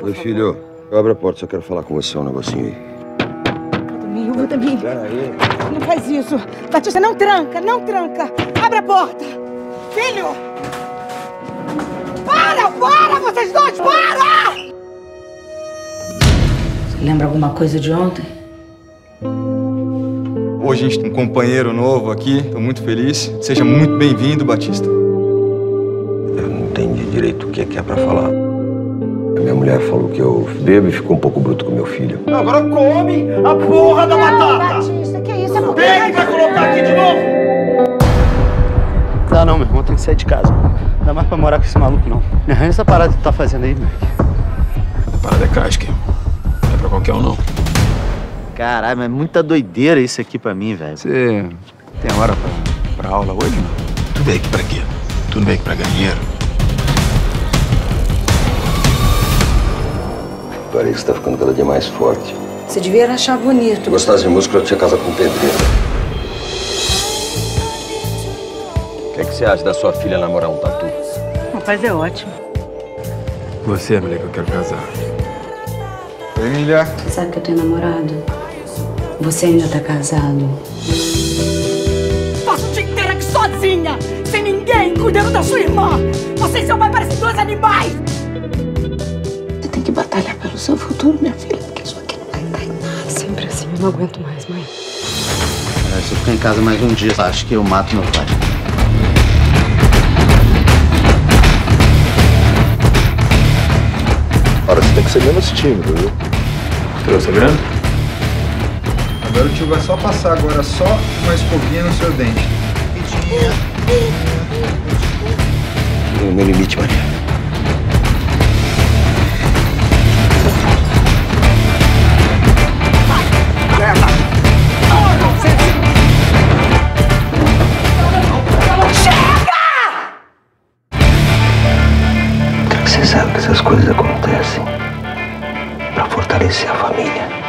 Oi, filho. Abre a porta, só quero falar com você um negocinho aí. Vladimir. Não faz isso. Batista, não tranca, não tranca. Abre a porta. Filho! Para, vocês dois, para! Você lembra alguma coisa de ontem? Hoje a gente tem um companheiro novo aqui, estou muito feliz. Seja muito bem-vindo, Batista. Eu não entendi direito o que é pra falar. A minha mulher falou que eu bebo e ficou um pouco bruto com meu filho. Agora come a porra da batata! Batista, que isso? É porque... Vem que vai colocar aqui de novo! Não, meu irmão, tem que sair de casa. Não dá mais pra morar com esse maluco, não. Me arranja essa parada que tu tá fazendo aí, moleque. A parada é casca. Não é pra qualquer um, não. Caralho, mas é muita doideira isso aqui pra mim, velho. Você tem hora pra aula hoje, não? Tu veio aqui pra quê? Tu não veio aqui pra ganhar dinheiro? Parece que você tá ficando cada dia mais forte. Você devia achar bonito. Se gostasse de música, eu tinha casado com um pedreiro. O que é que você acha da sua filha namorar um tatu? Rapaz, é ótimo. Você é a mulher que eu quero casar. Oi, Emília. Você sabe que eu tenho namorado? Você ainda tá casado? Passo o dia inteiro aqui sozinha, sem ninguém, cuidando da sua irmã. Você e seu pai parecem dois animais. Você tem que batalhar pelo seu futuro, minha filha, porque isso aqui não vai dar em nada. Sempre assim, eu não aguento mais, mãe. Se eu ficar em casa mais um dia, acho que eu mato meu pai. Agora você tem que ser menos tímido, viu? Trouxe a grana? Agora o tio vai só passar agora só uma escovinha no seu dente. No meu limite, Maria. Você sabe que essas coisas acontecem pra fortalecer a família.